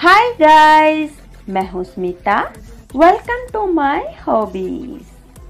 हाय guys, मैं हूँ Smita. Welcome to my hobbies.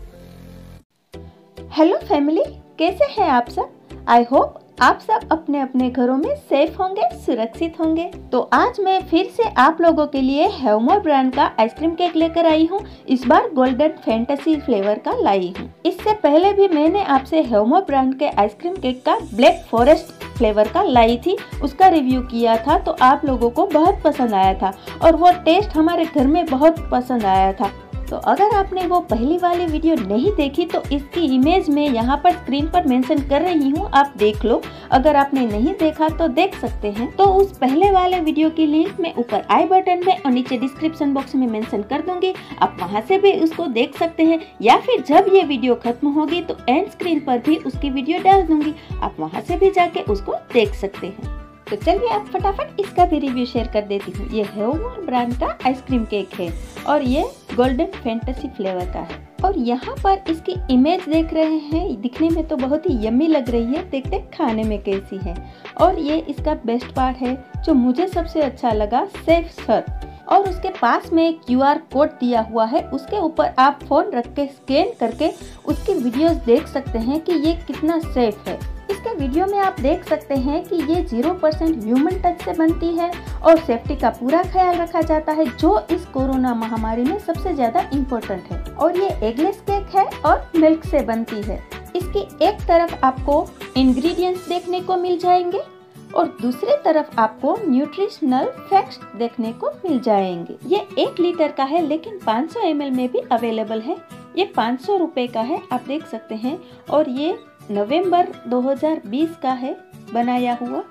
Hello family, कैसे हैं आप सब। आई होप आप सब अपने अपने घरों में सेफ होंगे, सुरक्षित होंगे। तो आज मैं फिर से आप लोगों के लिए हैवमोर ब्रांड का आइसक्रीम केक लेकर आई हूँ। इस बार गोल्डन फैंटेसी फ्लेवर का लाई हूँ। इससे पहले भी मैंने आपसे हैवमोर ब्रांड के आइसक्रीम केक का ब्लैक फॉरेस्ट फ्लेवर का लाई थी, उसका रिव्यू किया था तो आप लोगों को बहुत पसंद आया था और वो टेस्ट हमारे घर में बहुत पसंद आया था। तो अगर आपने वो पहली वाली वीडियो नहीं देखी तो इसकी इमेज मैं यहाँ पर स्क्रीन पर मेंशन कर रही हूँ, आप देख लो। अगर आपने नहीं देखा तो देख सकते हैं। तो उस पहले वाले वीडियो की लिंक मैं ऊपर आई बटन में और नीचे डिस्क्रिप्शन बॉक्स में मेंशन कर दूंगी, आप वहाँ से भी उसको देख सकते हैं। या फिर जब ये वीडियो खत्म होगी तो एंड स्क्रीन पर भी उसकी वीडियो डाल दूंगी, आप वहाँ से भी जाके उसको देख सकते हैं। तो चलिए आप फटाफट इसका भी रिव्यू शेयर कर देती हूँ। ये हैवमोर ब्रांड का आइसक्रीम केक है और ये गोल्डन फैंटेसी फ्लेवर का है। और यहाँ पर इसकी इमेज देख रहे हैं, दिखने में तो बहुत ही यम्मी लग रही है, देखते खाने में कैसी है। और ये इसका बेस्ट पार्ट है जो मुझे सबसे अच्छा लगा, सेफ सर्व। और उसके पास में QR कोड दिया हुआ है, उसके ऊपर आप फोन रख के स्कैन करके उसकी वीडियोस देख सकते हैं कि ये कितना सेफ है। इसके वीडियो में आप देख सकते हैं कि ये 0% ह्यूमन टच से बनती है और सेफ्टी का पूरा ख्याल रखा जाता है, जो इस कोरोना महामारी में सबसे ज्यादा इम्पोर्टेंट है। और ये एगलेस केक है और मिल्क से बनती है। इसकी एक तरफ आपको इंग्रेडिएंट्स देखने को मिल जाएंगे और दूसरी तरफ आपको न्यूट्रिशनल फैक्ट्स देखने को मिल जाएंगे। ये 1 लीटर का है लेकिन 500 ml में भी अवेलेबल है। ये 500 रुपए का है, आप देख सकते हैं। और ये नवंबर 2020 का है बनाया हुआ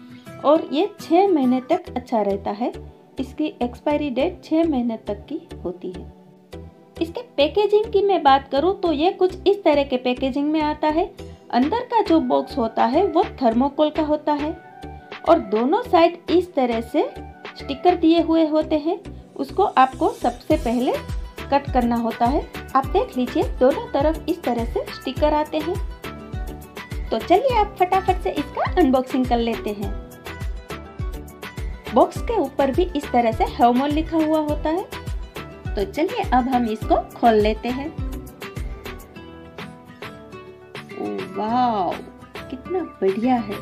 और ये 6 महीने तक अच्छा रहता है। इसकी एक्सपायरी डेट 6 महीने तक की होती है। इसके पैकेजिंग की मैं बात करूं तो ये कुछ इस तरह के पैकेजिंग में आता है। अंदर का जो बॉक्स होता है वो थर्मोकोल का होता है और दोनों साइड इस तरह से स्टिकर दिए हुए होते हैं। उसको आपको सबसे पहले कट करना होता है। आप देख लीजिए दोनों तरफ इस तरह से स्टिकर आते हैं। तो चलिए आप फटाफट से इसका अनबॉक्सिंग कर लेते हैं। बॉक्स के ऊपर भी इस तरह से हैवमोर लिखा हुआ होता है। तो चलिए अब हम इसको खोल लेते हैं। ओह वाव, कितना बढ़िया है।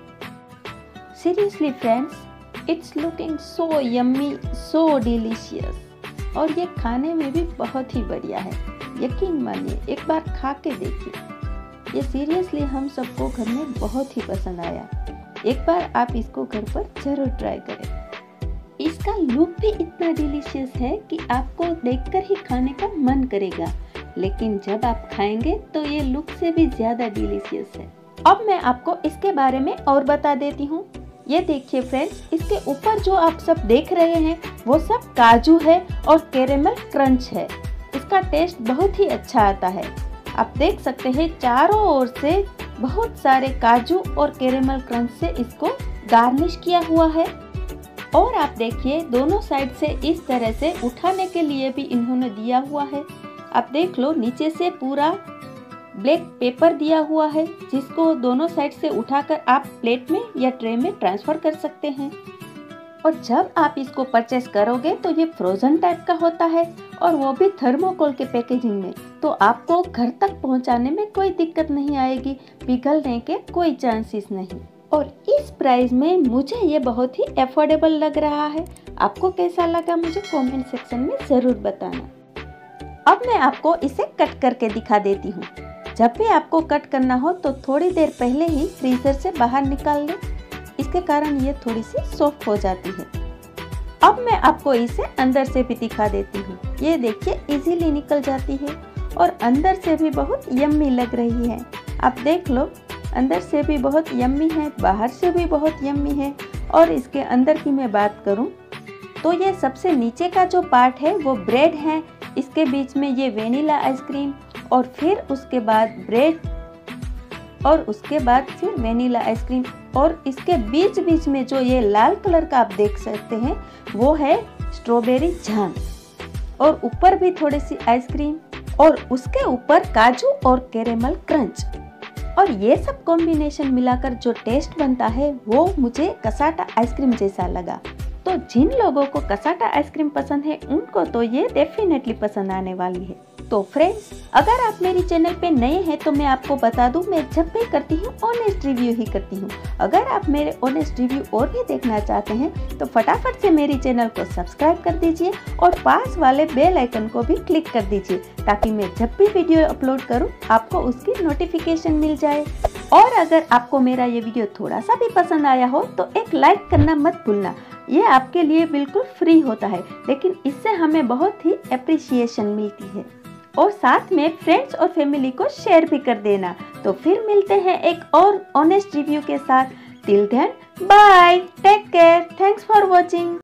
Seriously friends, it's looking so yummy, so delicious. और ये खाने में भी बहुत ही बढ़िया है, यकीन मानिए, एक बार खा के देखिए। ये सीरियसली हम सबको घर में बहुत ही पसंद आया। एक बार आप इसको घर पर जरूर ट्राई करें। इसका लुक भी इतना डिलीशियस है कि आपको देखकर ही खाने का मन करेगा, लेकिन जब आप खाएंगे तो ये लुक से भी ज्यादा डिलीशियस है। अब मैं आपको इसके बारे में और बता देती हूँ। ये देखिए फ्रेंड्स, इसके ऊपर जो आप सब देख रहे हैं वो सब काजू है और कैरेमल क्रंच है। इसका टेस्ट बहुत ही अच्छा आता है। आप देख सकते हैं चारों ओर से बहुत सारे काजू और कैरेमल क्रंच से इसको गार्निश किया हुआ है। और आप देखिए दोनों साइड से इस तरह से उठाने के लिए भी इन्होंने दिया हुआ है। आप देख लो, नीचे से पूरा ब्लैक पेपर दिया हुआ है जिसको दोनों साइड से उठाकर आप प्लेट में या ट्रे में ट्रांसफर कर सकते हैं। और जब आप इसको परचेस करोगे तो ये फ्रोजन टाइप का होता है और वो भी थर्मोकोल के पैकेजिंग में, तो आपको घर तक पहुंचाने में कोई दिक्कत नहीं आएगी, पिघलने के कोई चांसेस नहीं। और इस प्राइस में मुझे ये बहुत ही अफोर्डेबल लग रहा है। आपको कैसा लगा मुझे कमेंट सेक्शन में जरूर बताना। अब मैं आपको इसे कट करके दिखा देती हूँ। जब भी आपको कट करना हो तो थोड़ी देर पहले ही फ्रीजर से बाहर निकाल लें, इसके कारण ये थोड़ी सी सॉफ्ट हो जाती है। अब मैं आपको इसे अंदर से भी दिखा देती हूँ। ये देखिए इजीली निकल जाती है और अंदर से भी बहुत यम्मी लग रही है। आप देख लो, अंदर से भी बहुत यम्मी है, बाहर से भी बहुत यम्मी है। और इसके अंदर की मैं बात करूँ तो ये सबसे नीचे का जो पार्ट है वो ब्रेड है, इसके बीच में ये वेनिला आइसक्रीम और फिर उसके बाद ब्रेड और उसके बाद फिर वेनिला आइसक्रीम और इसके बीच बीच में जो ये लाल कलर का आप देख सकते हैं वो है स्ट्रॉबेरी जाम और ऊपर भी थोड़ी सी आइसक्रीम और उसके ऊपर काजू और कैरेमल क्रंच। और ये सब कॉम्बिनेशन मिलाकर जो टेस्ट बनता है वो मुझे कसाटा आइसक्रीम जैसा लगा। तो जिन लोगों को कसाटा आइसक्रीम पसंद है उनको तो ये डेफिनेटली पसंद आने वाली है। तो फ्रेंड्स, अगर आप मेरी चैनल पे नए हैं तो मैं आपको बता दूं, मैं जब भी करती हूँ ऑनेस्ट रिव्यू ही करती हूँ। अगर आप मेरे ऑनेस्ट रिव्यू और भी देखना चाहते हैं तो फटाफट से मेरी चैनल को सब्सक्राइब कर दीजिए और पास वाले बेल आइकन को भी क्लिक कर दीजिए, ताकि मैं जब भी वीडियो अपलोड करूँ आपको उसकी नोटिफिकेशन मिल जाए। और अगर आपको मेरा ये वीडियो थोड़ा सा भी पसंद आया हो तो एक लाइक करना मत भूलना। ये आपके लिए बिल्कुल फ्री होता है, लेकिन इससे हमें बहुत ही अप्रिसिएशन मिलती है। और साथ में फ्रेंड्स और फैमिली को शेयर भी कर देना। तो फिर मिलते हैं एक और ऑनेस्ट रिव्यू के साथ। Till then, bye, take care, thanks for watching.